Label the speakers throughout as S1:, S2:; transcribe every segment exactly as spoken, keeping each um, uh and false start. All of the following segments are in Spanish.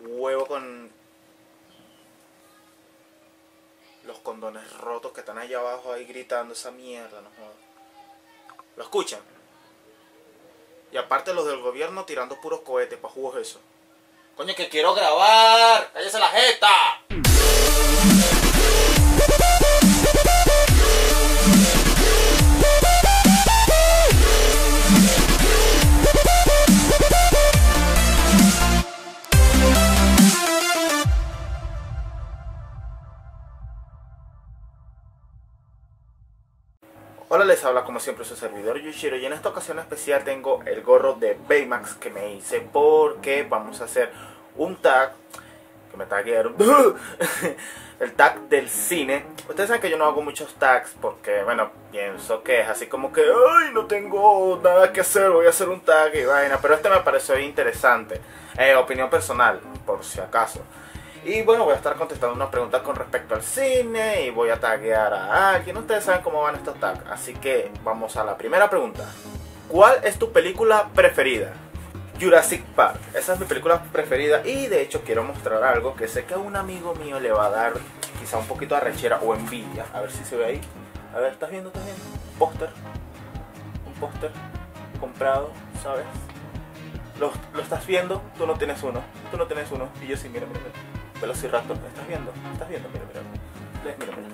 S1: huevo con los condones rotos que están allá abajo ahí gritando esa mierda, no jodas. ¿Lo escuchan? Y aparte los del gobierno tirando puros cohetes, pa' jugos eso. Coño, que quiero grabar. ¡Cállese la jeta! Hola, les habla como siempre su servidor Yushiro, y en esta ocasión especial tengo el gorro de Baymax que me hice porque vamos a hacer un tag que me taguearon el tag del cine. Ustedes saben que yo no hago muchos tags porque, bueno, pienso que es así como que ay, no tengo nada que hacer, voy a hacer un tag y vaina, pero este me pareció interesante, eh, opinión personal, por si acaso. Y bueno, voy a estar contestando una pregunta con respecto al cine y voy a taguear a alguien. Ustedes saben cómo van estos tags, así que vamos a la primera pregunta. ¿Cuál es tu película preferida? Jurassic Park, esa es mi película preferida y de hecho quiero mostrar algo que sé que a un amigo mío le va a dar quizá un poquito de arrechera o envidia. A ver si se ve ahí. A ver, ¿estás viendo? ¿Estás viendo? Un póster. Un póster comprado, ¿sabes? Lo, lo estás viendo, tú no tienes uno. Tú no tienes uno y yo sí, mira, mira, mira. Velociraptor, ¿estás viendo? ¿Estás viendo? Mira, mira. Mira, mira.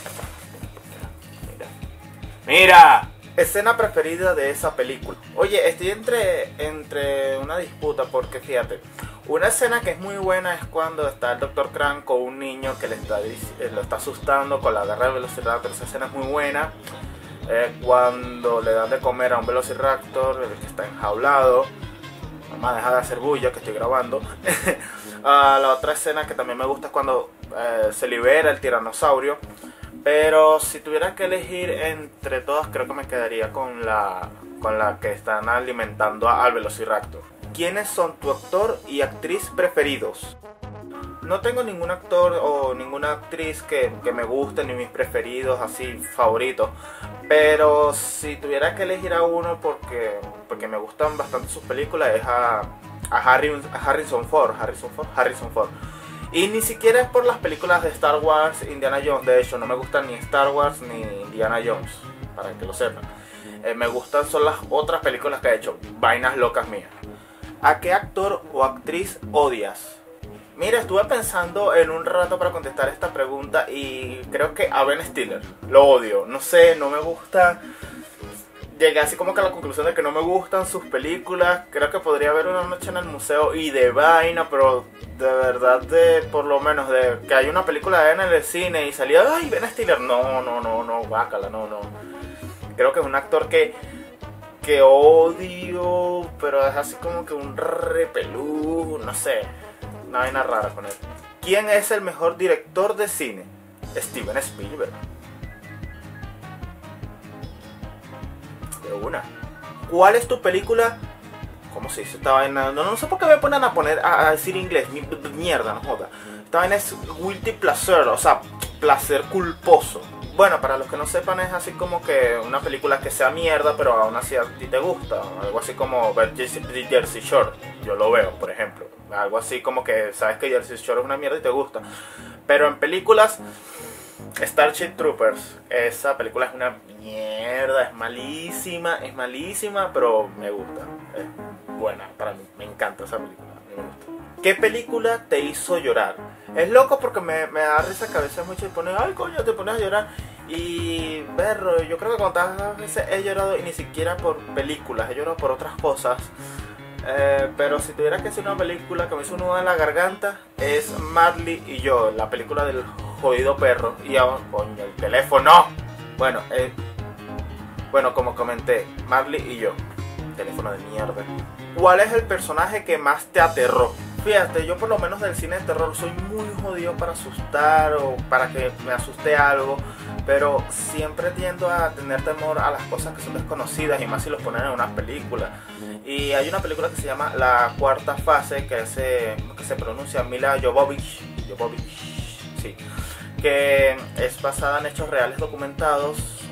S1: Mira. Mira. Escena preferida de esa película. Oye, estoy entre, entre una disputa porque fíjate, una escena que es muy buena es cuando está el doctor Crank con un niño que le está, lo está asustando con la garra del Velociraptor. Esa escena es muy buena. Eh, cuando le dan de comer a un Velociraptor, el que está enjaulado. Mamá, deja de hacer bulla que estoy grabando. uh, la otra escena que también me gusta es cuando uh, se libera el tiranosaurio. Pero si tuviera que elegir entre todas, creo que me quedaría con la, con la que están alimentando al Velociraptor. ¿Quiénes son tu actor y actriz preferidos? No tengo ningún actor o ninguna actriz que, que me guste, ni mis preferidos, así, favoritos. Pero si tuviera que elegir a uno porque, porque me gustan bastante sus películas, es a, a, Harry, a Harrison Ford, Harrison Ford, Harrison Ford. Y ni siquiera es por las películas de Star Wars, Indiana Jones. De hecho, no me gustan ni Star Wars ni Indiana Jones, para que lo sepan. Eh, me gustan son las otras películas que ha hecho, vainas locas mías. ¿A qué actor o actriz odias? Mira, estuve pensando en un rato para contestar esta pregunta y creo que a Ben Stiller lo odio. No sé, no me gusta. Llegué así como que a la conclusión de que no me gustan sus películas. Creo que podría haber Una noche en el museo y de vaina, pero de verdad, de por lo menos de que hay una película de él en el cine y salía, ay, Ben Stiller. No, no, no, no, bácala, no, no. Creo que es un actor que, que odio, pero es así como que un repelú, no sé. Una vaina rara con él. ¿Quién es el mejor director de cine? Steven Spielberg. De una. ¿Cuál es tu película? ¿Cómo se dice esta vaina? No, no sé por qué me ponen a poner a, a decir inglés. Mierda, no joda. Esta vaina es guilty pleasure, o sea, placer culposo. Bueno, para los que no sepan, es así como que una película que sea mierda, pero aún así a ti te gusta. Algo así como ver Jersey Shore. Yo lo veo, por ejemplo. Algo así como que sabes que Jersey Shore es una mierda y te gusta. Pero en películas, Starship Troopers, esa película es una mierda, es malísima, es malísima, pero me gusta. Es buena para mí, me encanta esa película, a mí me gusta. ¿Qué película te hizo llorar? Es loco porque me, me da risa que a veces muchos ponen, ay coño, te pones a llorar. Y berro, yo creo que cuántas veces he llorado y ni siquiera por películas, he llorado por otras cosas. Eh, pero si tuviera que hacer una película que me hizo un nudo en la garganta, es Marley y yo, la película del jodido perro. Y ahora, coño, el teléfono. Bueno, eh, bueno, como comenté, Marley y yo, teléfono de mierda. ¿Cuál es el personaje que más te aterró? Fíjate, yo por lo menos del cine de terror soy muy jodido para asustar o para que me asuste algo, pero siempre tiendo a tener temor a las cosas que son desconocidas y más si los ponen en una película. Y hay una película que se llama La Cuarta Fase, que se, que se pronuncia Mila Jovovich, Jovovich, sí, que es basada en hechos reales documentados,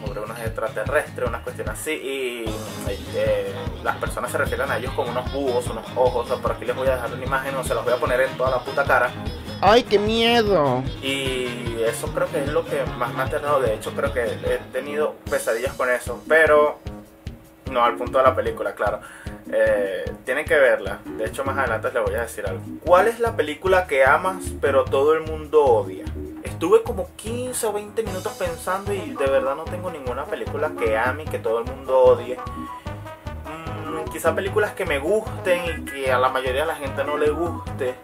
S1: sobre unos extraterrestres, unas cuestiones así, y eh, las personas se refieren a ellos como unos búhos, unos ojos. O por aquí les voy a dejar una imagen, o se los voy a poner en toda la puta cara.
S2: ¡Ay, qué miedo!
S1: Y eso creo que es lo que más me ha aterrado. De hecho, creo que he tenido pesadillas con eso, pero no al punto de la película, claro. Eh, tienen que verla. De hecho, más adelante les voy a decir algo. ¿Cuál es la película que amas pero todo el mundo odia? Estuve como quince o veinte minutos pensando y de verdad no tengo ninguna película que ame y que todo el mundo odie. Mm, quizá películas que me gusten y que a la mayoría de la gente no le guste.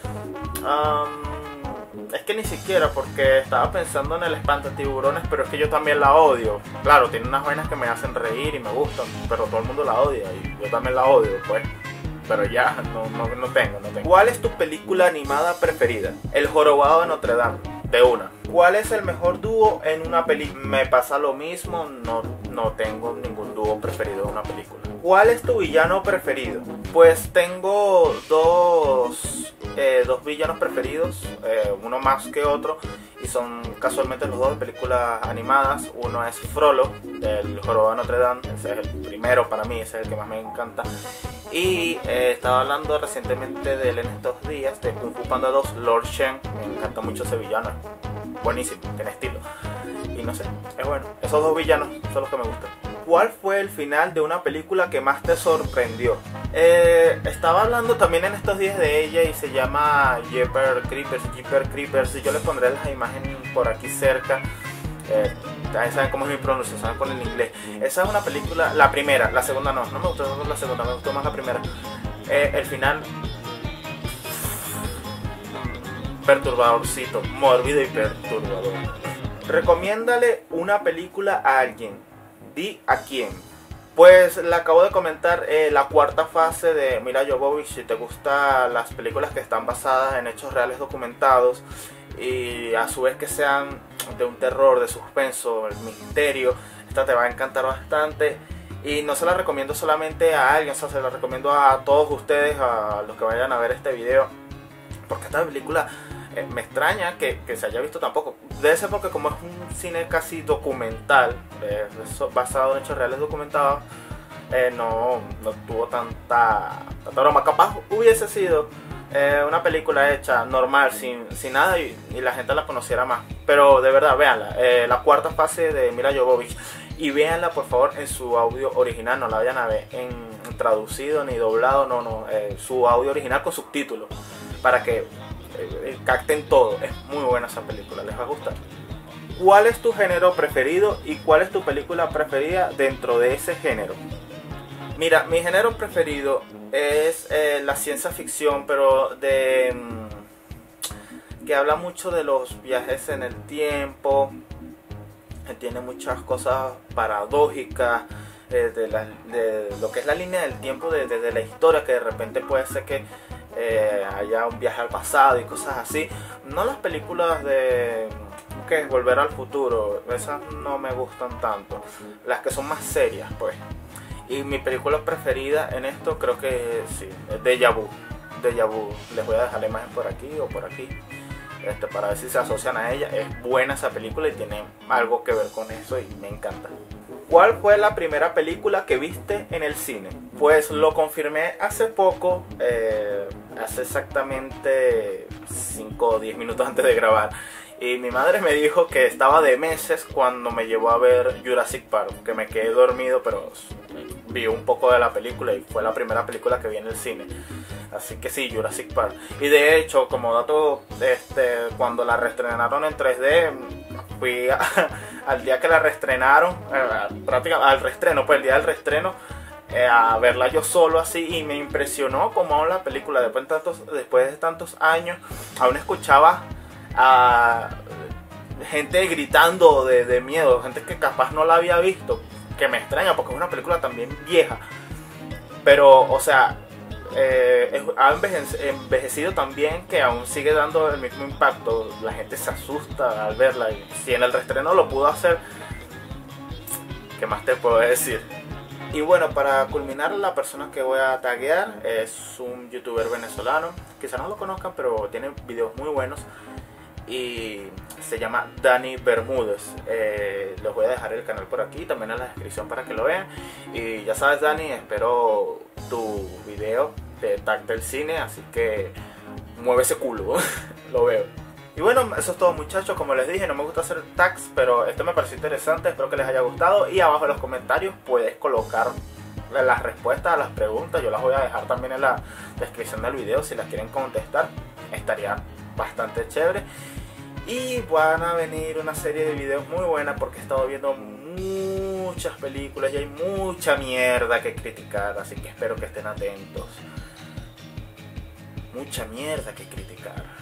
S1: Um, es que ni siquiera, porque estaba pensando en el Espantatiburones, pero es que yo también la odio. Claro, tiene unas vainas que me hacen reír y me gustan, pero todo el mundo la odia y yo también la odio, pues. Pero ya, no, no, no tengo, no tengo. ¿Cuál es tu película animada preferida? El Jorobado de Notre Dame, de una. ¿Cuál es el mejor dúo en una película? Me pasa lo mismo, no, no tengo ningún dúo preferido en una película. ¿Cuál es tu villano preferido? Pues tengo dos, eh, dos villanos preferidos, eh, uno más que otro, y son casualmente los dos de películas animadas. Uno es Frollo, del Jorobado de Notre Dame, ese es el primero para mí, ese es el que más me encanta. Y eh, estaba hablando recientemente de él en estos días, de Kung Fu Panda dos, Lord Shen. Me encanta mucho ese villano, buenísimo, tiene estilo. Y no sé, es bueno. Esos dos villanos son los que me gustan. ¿Cuál fue el final de una película que más te sorprendió? Eh, estaba hablando también en estos días de ella y se llama Jeepers Creepers, Jeepers Creepers, y yo les pondré las imágenes por aquí cerca. Eh, saben cómo es mi pronunciación con el inglés. Esa es una película, la primera, la segunda no, no me gustó la segunda, me gustó más la primera. Eh, el final perturbadorcito, mórbido y perturbador. Recomiéndale una película a alguien. Di a quién. Pues le acabo de comentar eh, la cuarta fase de Milla Jovovich. Si te gustan las películas que están basadas en hechos reales documentados y a su vez que sean de un terror, de suspenso, el misterio, esta te va a encantar bastante. Y no se la recomiendo solamente a alguien, o sea, se la recomiendo a todos ustedes, a los que vayan a ver este video, porque esta película eh, me extraña que, que se haya visto tampoco. Debe ser porque como es un cine casi documental, eh, basado en hechos reales documentados, eh, no, no tuvo tanta, tanta broma. Capaz hubiese sido eh, una película hecha normal, sin, sin nada, y, y la gente la conociera más. Pero de verdad, véanla, eh, la cuarta fase de Milla Jovovich. Y véanla por favor en su audio original, no la vayan a ver en, en traducido ni doblado, no, no, eh, su audio original con subtítulos, para que eh, capten todo. Es muy buena esa película, les va a gustar. ¿Cuál es tu género preferido y cuál es tu película preferida dentro de ese género? Mira, mi género preferido es eh, la ciencia ficción, pero de mmm, que habla mucho de los viajes en el tiempo. Tiene muchas cosas paradójicas eh, de, la, de lo que es la línea del tiempo de, de, de la historia, que de repente puede ser que eh, haya un viaje al pasado y cosas así. No las películas de que es Volver al Futuro, esas no me gustan tanto, las que son más serias pues. Y mi película preferida en esto creo que sí, es Déjà Vu. Déjà Vu, les voy a dejar la imagen por aquí o por aquí. Este, para ver si se asocian a ella. Es buena esa película y tiene algo que ver con eso y me encanta. ¿Cuál fue la primera película que viste en el cine? Pues lo confirmé hace poco, eh, hace exactamente cinco o diez minutos antes de grabar. Y mi madre me dijo que estaba de meses cuando me llevó a ver Jurassic Park, que me quedé dormido, pero vi un poco de la película y fue la primera película que vi en el cine. Así que sí, Jurassic Park. Y de hecho, como dato, este, cuando la reestrenaron en tres D, fui a, al día que la reestrenaron, eh, prácticamente al reestreno, pues el día del reestreno, eh, a verla yo solo así, y me impresionó como la película, después de tantos, después de tantos años, aún escuchaba a gente gritando de, de miedo, gente que capaz no la había visto, que me extraña porque es una película también vieja, pero o sea, eh, ha envejecido, envejecido también, que aún sigue dando el mismo impacto. La gente se asusta al verla, y si en el reestreno lo pudo hacer, ¿qué más te puedo decir? Y bueno, para culminar, la persona que voy a taguear es un youtuber venezolano, quizás no lo conozcan, pero tiene videos muy buenos. y se llama Dani Bermúdez. Eh, les voy a dejar el canal por aquí, también en la descripción para que lo vean. Y ya sabes, Dani, espero tu video de Tag del Cine, así que mueve ese culo, lo veo. Y bueno, eso es todo, muchachos. Como les dije, no me gusta hacer tags, pero esto me pareció interesante, espero que les haya gustado. Y abajo en los comentarios puedes colocar las respuestas a las preguntas, yo las voy a dejar también en la descripción del video si las quieren contestar, estaría bastante chévere. Y van a venir una serie de videos muy buena porque he estado viendo muchas películas y hay mucha mierda que criticar, así que espero que estén atentos. Mucha mierda que criticar.